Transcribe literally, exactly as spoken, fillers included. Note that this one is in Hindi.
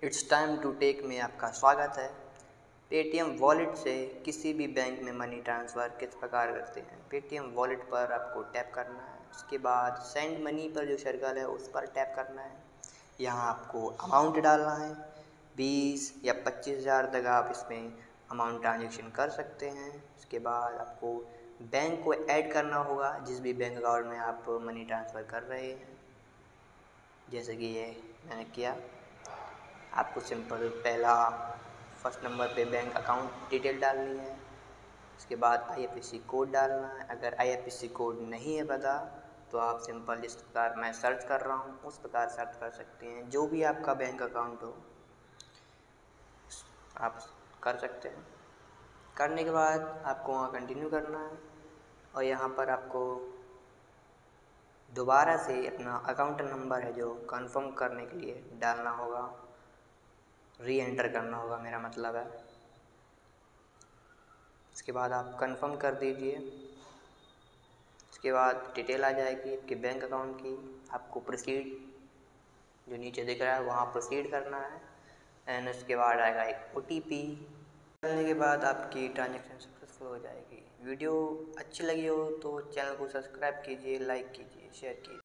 इट्स टाइम टू टेक में आपका स्वागत है। पेटीएम वॉलेट से किसी भी बैंक में मनी ट्रांसफ़र किस प्रकार करते हैं। पेटीएम वॉलेट पर आपको टैप करना है, उसके बाद सेंड मनी पर जो सर्कल है उस पर टैप करना है। यहाँ आपको अमाउंट डालना है, बीस या पच्चीस हज़ार तक आप इसमें अमाउंट ट्रांजेक्शन कर सकते हैं। उसके बाद आपको बैंक को ऐड करना होगा, जिस भी बैंक अकाउंट में आप मनी ट्रांसफ़र कर रहे हैं। जैसे कि ये मैंने किया। आपको सिंपल पहला फर्स्ट नंबर पे बैंक अकाउंट डिटेल डालनी है, उसके बाद आईएफएससी कोड डालना है। अगर आईएफएससी कोड नहीं है पता तो आप सिंपल जिस प्रकार मैं सर्च कर रहा हूँ उस प्रकार सर्च कर सकते हैं। जो भी आपका बैंक अकाउंट हो आप कर सकते हैं। करने के बाद आपको वहाँ कंटिन्यू करना है और यहाँ पर आपको दोबारा से अपना अकाउंट नंबर है जो कंफर्म करने के लिए डालना होगा, री एंटर करना होगा मेरा मतलब है। उसके बाद आप कंफर्म कर दीजिए। उसके बाद डिटेल आ जाएगी आपके बैंक अकाउंट की। आपको प्रोसीड जो नीचे दिख रहा है वहाँ प्रोसीड करना है एंड उसके बाद आएगा एक ओटीपी। करने के बाद आपकी ट्रांजैक्शन सक्सेसफुल हो जाएगी। वीडियो अच्छी लगी हो तो चैनल को सब्सक्राइब कीजिए, लाइक कीजिए, शेयर कीजिए।